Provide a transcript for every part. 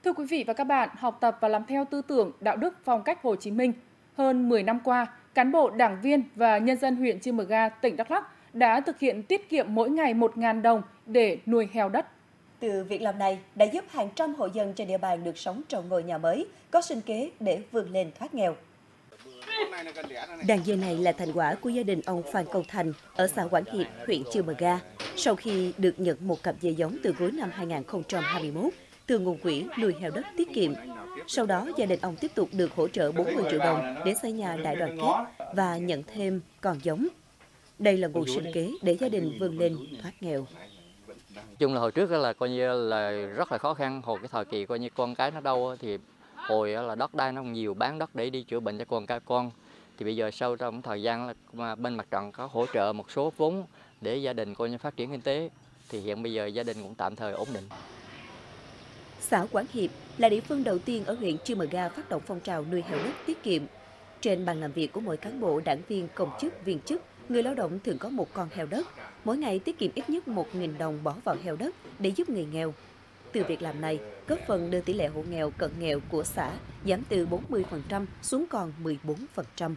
Thưa quý vị và các bạn, học tập và làm theo tư tưởng, đạo đức, phong cách Hồ Chí Minh, hơn 10 năm qua, cán bộ, đảng viên và nhân dân huyện Chư Mờ Ga, tỉnh Đắk Lắk đã thực hiện tiết kiệm mỗi ngày 1.000 đồng để nuôi heo đất. Từ việc làm này đã giúp hàng trăm hộ dân trên địa bàn được sống trong ngôi nhà mới, có sinh kế để vươn lên thoát nghèo. Đàn dê này là thành quả của gia đình ông Phan Công Thành ở xã Quảng Hiệp, huyện Chư Mờ Ga. Sau khi được nhận một cặp dê giống từ cuối năm 2021 từ nguồn quỹ nuôi heo đất tiết kiệm. Sau đó, gia đình ông tiếp tục được hỗ trợ 40 triệu đồng để xây nhà đại đoàn kết và nhận thêm con giống. Đây là nguồn sinh kế để gia đình vươn lên thoát nghèo. Chung là hồi trước là coi như là rất là khó khăn, hồi cái thời kỳ coi như con cái nó đâu thì hồi là đất đai nó nhiều, bán đất để đi chữa bệnh cho con cái con. Thì bây giờ sau trong thời gian là bên mặt trận có hỗ trợ một số vốn để gia đình coi như phát triển kinh tế, thì hiện bây giờ gia đình cũng tạm thời ổn định. Xã Quảng Hiệp là địa phương đầu tiên ở huyện Chư Mờ Ga phát động phong trào nuôi heo đất tiết kiệm. Trên bàn làm việc của mỗi cán bộ, đảng viên, công chức, viên chức, người lao động thường có một con heo đất. Mỗi ngày tiết kiệm ít nhất 1.000 đồng bỏ vào heo đất để giúp người nghèo. Từ việc làm này, góp phần đưa tỷ lệ hộ nghèo cận nghèo của xã giảm từ 40% xuống còn 14%.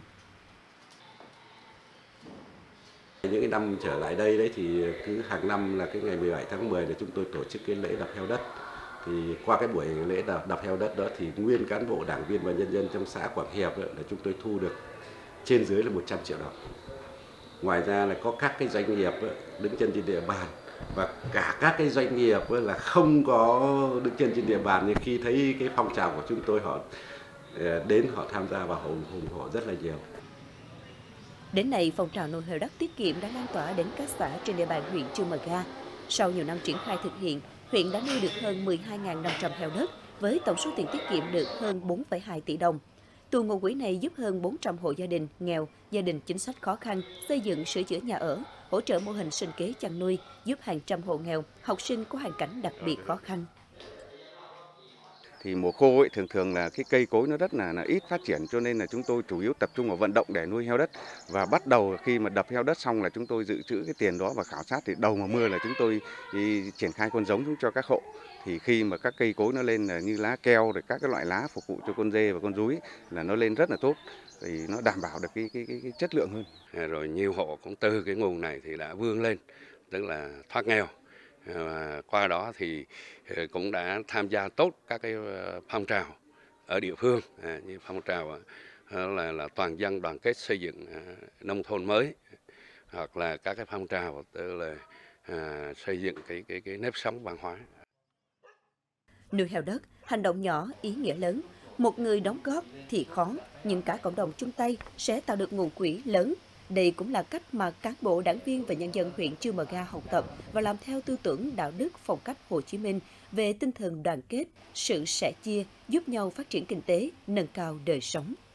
Những cái năm trở lại đây đấy thì cứ hàng năm là cái ngày 17 tháng 10 là chúng tôi tổ chức cái lễ đập heo đất. Thì qua cái buổi lễ đập heo đất đó thì nguyên cán bộ, đảng viên và nhân dân trong xã Quảng Hiệp là chúng tôi thu được trên dưới là 100 triệu đồng. Ngoài ra là có các cái doanh nghiệp đứng chân trên địa bàn và cả các cái doanh nghiệp là không có đứng chân trên địa bàn, nhưng khi thấy cái phong trào của chúng tôi họ đến, họ tham gia và ủng hộ rất là nhiều. Đến nay, phong trào nuôi heo đất tiết kiệm đã lan tỏa đến các xã trên địa bàn huyện Chư Mờ Ga. Sau nhiều năm triển khai thực hiện, huyện đã nuôi được hơn 12.500 heo đất với tổng số tiền tiết kiệm được hơn 4,2 tỷ đồng. Từ nguồn quỹ này giúp hơn 400 hộ gia đình nghèo, gia đình chính sách khó khăn xây dựng, sửa chữa nhà ở, hỗ trợ mô hình sinh kế chăn nuôi, giúp hàng trăm hộ nghèo, học sinh có hoàn cảnh đặc biệt khó khăn. Thì mùa khô thường là cái cây cối nó rất là ít phát triển, cho nên là chúng tôi chủ yếu tập trung vào vận động để nuôi heo đất. Và bắt đầu khi mà đập heo đất xong là chúng tôi dự trữ cái tiền đó và khảo sát, thì đầu mùa mưa là chúng tôi triển khai con giống cho các hộ. Thì khi mà các cây cối nó lên là như lá keo rồi các cái loại lá phục vụ cho con dê và con rúi là nó lên rất là tốt, thì nó đảm bảo được cái chất lượng hơn. Rồi nhiều hộ cũng từ cái nguồn này thì đã vươn lên, tức là thoát nghèo. Qua đó thì cũng đã tham gia tốt các cái phong trào ở địa phương, như phong trào là toàn dân đoàn kết xây dựng nông thôn mới, hoặc là các cái phong trào tức là xây dựng cái nếp sống văn hóa. Nuôi heo đất, hành động nhỏ, ý nghĩa lớn. Một người đóng góp thì khó, nhưng cả cộng đồng chung tay sẽ tạo được nguồn quỹ lớn. Đây cũng là cách mà cán bộ, đảng viên và nhân dân huyện Chư Mờ Ga học tập và làm theo tư tưởng, đạo đức, phong cách Hồ Chí Minh về tinh thần đoàn kết, sự sẻ chia, giúp nhau phát triển kinh tế, nâng cao đời sống.